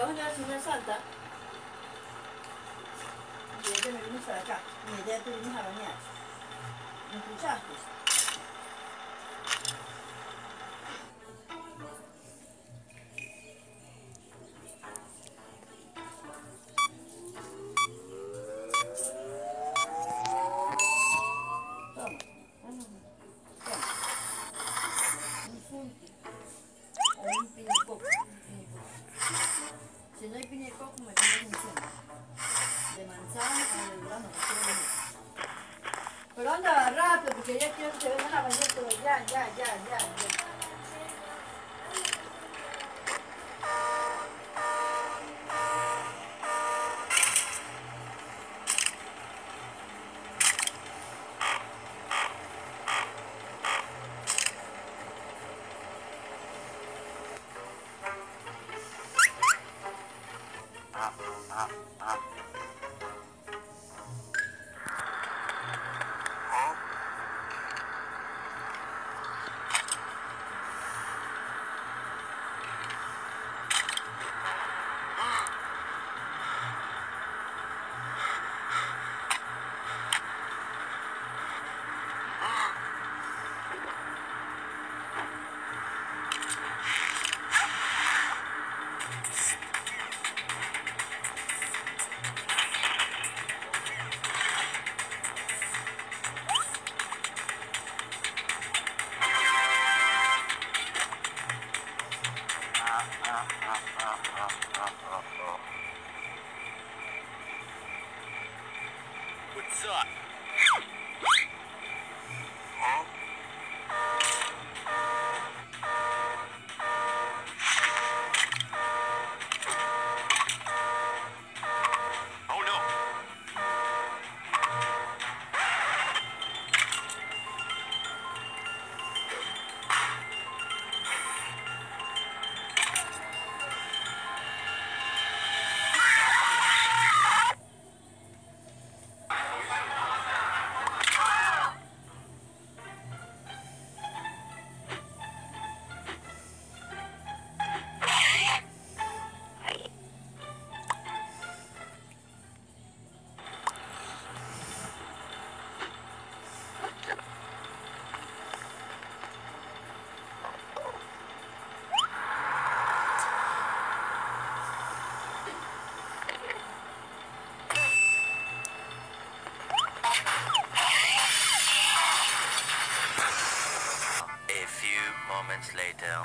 abajo de la zona santa, y ella me vino para acá, y ella te vinimos a bañar. ¿Me escuchaste? Toma. Toma. Un funky. O un pinicoco. Si no hay pinicoco, me pones un centro. De manzana o de durazno, no quiero venir. Pero anda rápido, porque ya quiero que te vengan a bañar, pero ya. What's up? Oh no. A few moments later.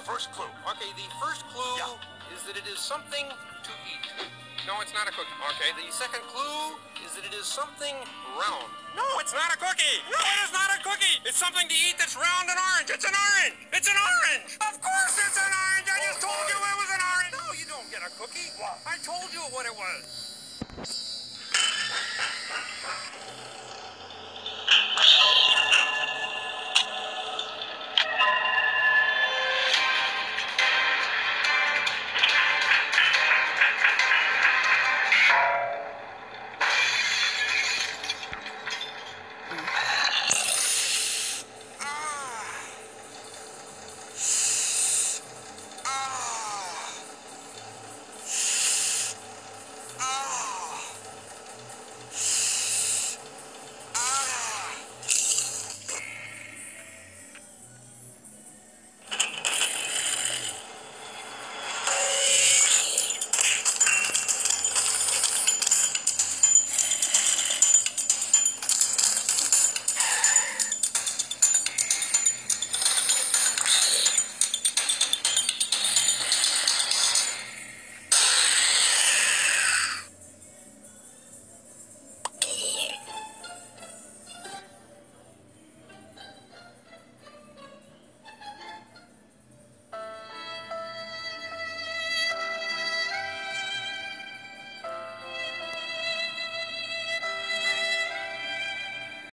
first clue. Okay, the first clue is that it is something to eat. No, it's not a cookie. Okay, the second clue is that it is something round. No, it's not a cookie. No, it is not a cookie. It's something to eat that's round and orange. It's an orange. It's an orange. Of course it's an orange. I just told you it was an orange. No, you don't get a cookie. I told you what it was.